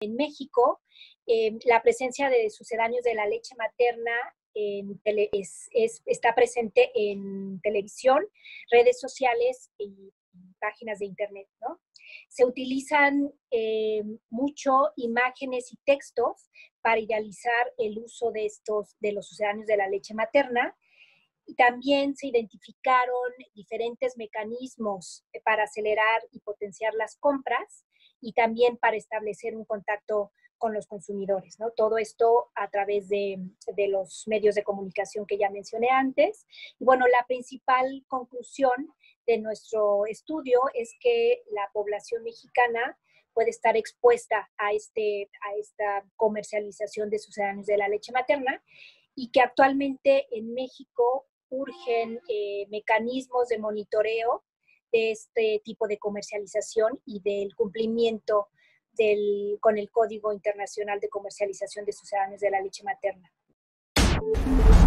En México, la presencia de sucedáneos de la leche materna está presente en televisión, redes sociales y páginas de internet, ¿no? Se utilizan mucho imágenes y textos para idealizar el uso de los sucedáneos de la leche materna. Y también se identificaron diferentes mecanismos para acelerar y potenciar las compras y también para establecer un contacto con los consumidores, ¿no? Todo esto a través de los medios de comunicación que ya mencioné antes. Y bueno, la principal conclusión de nuestro estudio es que la población mexicana puede estar expuesta a esta comercialización de sucedáneos de la leche materna y que actualmente en México urgen mecanismos de monitoreo de este tipo de comercialización y del cumplimiento con el Código Internacional de Comercialización de Sucedáneos de la Leche Materna.